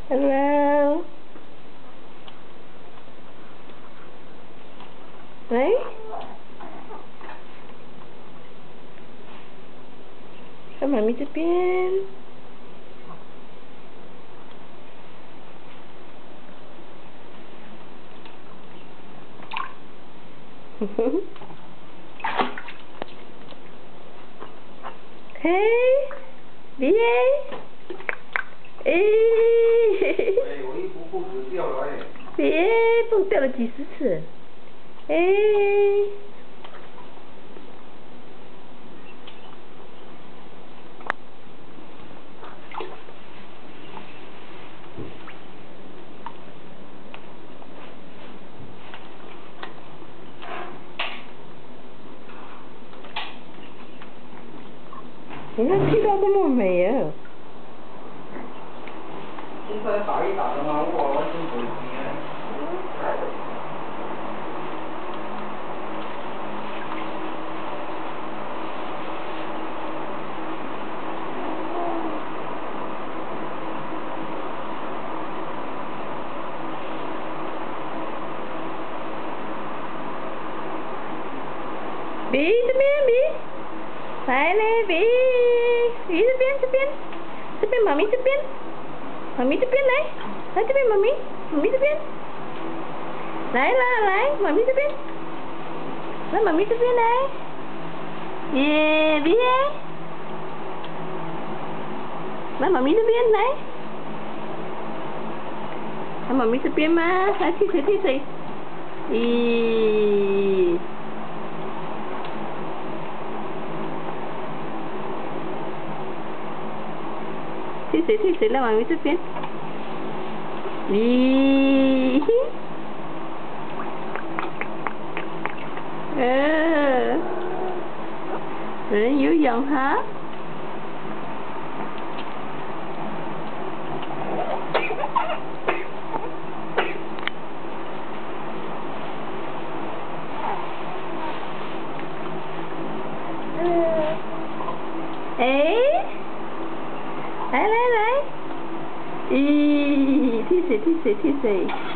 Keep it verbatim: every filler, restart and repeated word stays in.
Hello. Đấy. Sao mà mình这边？嘿 ，B A， 哎， 哎，我衣服裤子掉了哎。 B A， 蹦掉了几十次，哎。你看剃到这么美啊！ 现在打一打的嘛，我完全不会 B 这边 B， 来嘞 B， B 这边这边，这边妈咪这边，妈咪这边来，来这边妈咪，妈咪这边，来啦来，妈咪这边，来妈咪这边来，耶 B， 来妈咪这边来，来妈咪这边吗？来踢水踢水，咦。踢水踢水，来妈咪这边。咦，呃，人游泳哈。呃，哎。来来来，咦，踢水踢水踢水。